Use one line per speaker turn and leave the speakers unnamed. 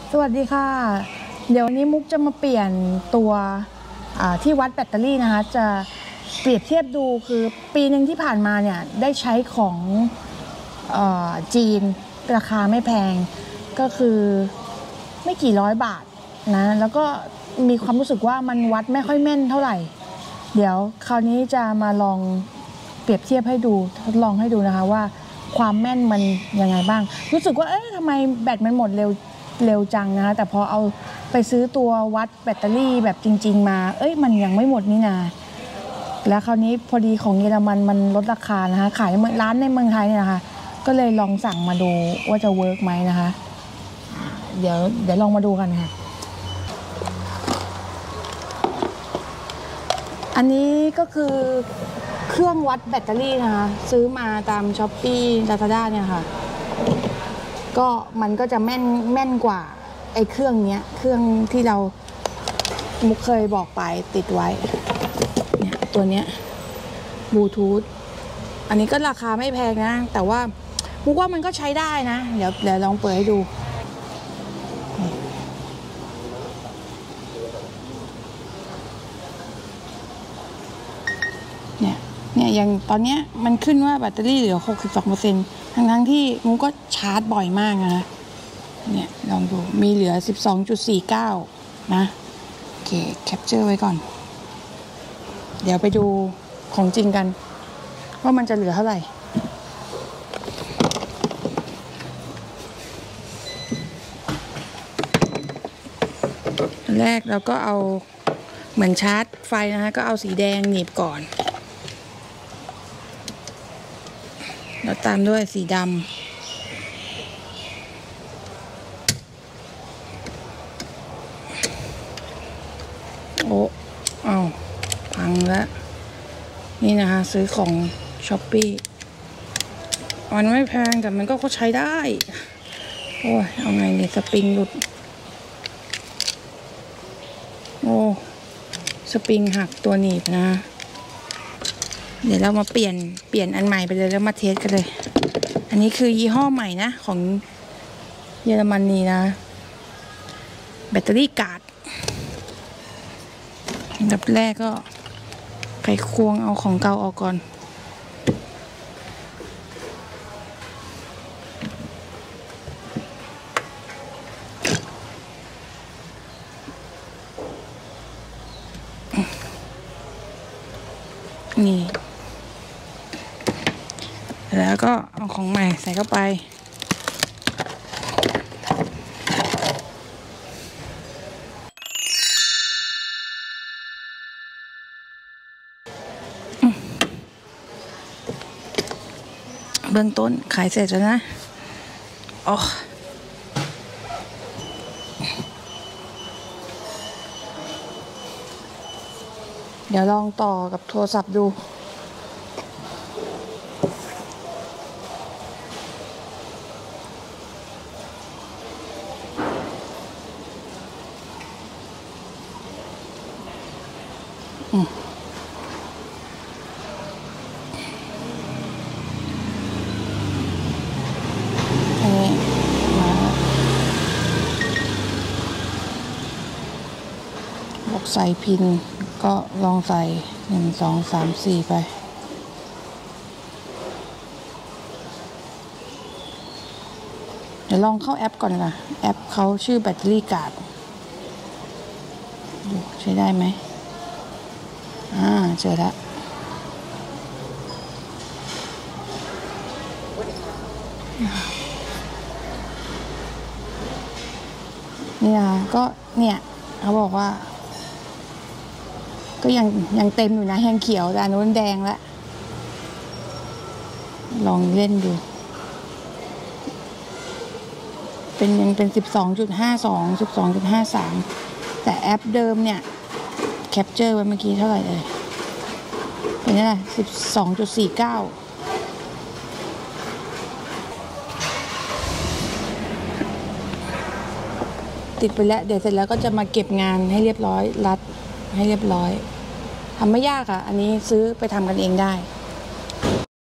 สวัสดีค่ะเดี๋ยววันนี้มุกจะมาเปลี่ยนตัวที่วัดแบตเตอรี่นะคะจะเปรียบเทียบดูคือปีหนึ่งที่ผ่านมาเนี่ยได้ใช้ของจีนราคาไม่แพงก็คือไม่กี่ร้อยบาทนะแล้วก็มีความรู้สึกว่ามันวัดไม่ค่อยแม่นเท่าไหร่เดี๋ยวคราวนี้จะมาลองเปรียบเทียบให้ดูทดลองให้ดูนะคะว่าความแม่นมันยังไงบ้างรู้สึกว่าทำไมแบตมันหมดเร็วจังนะคะแต่พอเอาไปซื้อตัววัดแบตเตอรี่แบบจริงๆมามันยังไม่หมดนี่นาแล้วคราวนี้พอดีของเยอรมันลดราคานะคะขายร้านในเมืองไทยเนี่ยนะคะก็เลยลองสั่งมาดูว่าจะเวิร์กไหมนะคะเดี๋ยวลองมาดูกันค่ะอันนี้ก็คือเครื่องวัดแบตเตอรี่นะคะซื้อมาตาม Shopee Lazada เนี่ยค่ะก็มันก็จะแม่นกว่าไอ้เครื่องเนี้ยเครื่องที่เรามุกเคยบอกไปติดไว้เนี่ยตัวเนี้ยบลูทูธอันนี้ก็ราคาไม่แพงนะแต่ว่ามุกว่ามันก็ใช้ได้นะเดี๋ยวลองเปิดให้ดูเนี่ยอย่างตอนเนี้ยมันขึ้นว่าแบตเตอรี่เหลือ 62% ทั้งที่มุกก็ชาร์จบ่อยมากนะเนี่ยลองดูมีเหลือ 12.49 นะโอเคแคปเจอร์ไว้ก่อนเดี๋ยวไปดูของจริงกันว่ามันจะเหลือเท่าไหร่แรกเราก็เอาเหมือนชาร์จไฟนะคะก็เอาสีแดงหนีบก่อนแล้วตามด้วยสีดำโอ้เอาพังแล้วนี่นะคะซื้อของ Shopee มันไม่แพงแต่มันก็ใช้ได้โอ้ยเอาไงเนี่ยสปริงหลุดโอ้สปริงหักตัวหนีบนะเดี๋ยวเรามาเปลี่ยนอันใหม่ไปเลยแล้วมาเทสกันเลยอันนี้คือยี่ห้อใหม่นะของเยอรมนีนะแบตเตอรี่การ์ดอันดับแรกก็ไขควงเอาของเก่าออกก่อนนี่แล้วก็เอาของใหม่ใส่เข้าไปเบื้องต้นขายเสร็จแล้วนะอ๋อเดี๋ยวลองต่อกับโทรศัพท์ดูบอกใส่พินก็ลองใส่1 2 3 4ไปเดี๋ยวลองเข้าแอปก่อนนะแอปเขาชื่อแบตเตอรี่การ์ดดูใช้ได้ไหมเจอแล้วนี่นะก็เนี่ยเขาบอกว่าก็ยังเต็มอยู่นะยังเขียวแต่อันนู้นแดงแล้วลองเล่นดูยังเป็น 12.52 12.53 แต่แอปเดิมเนี่ยแคปเจอร์ไว้เมื่อกี้เท่าไหร่เลยเป็นอะไร 12.49ติดไปแล้วเดี๋ยวเสร็จแล้วก็จะมาเก็บงานให้เรียบร้อยรัดให้เรียบร้อยทำไม่ยากอ่ะอันนี้ซื้อไปทำกันเองได้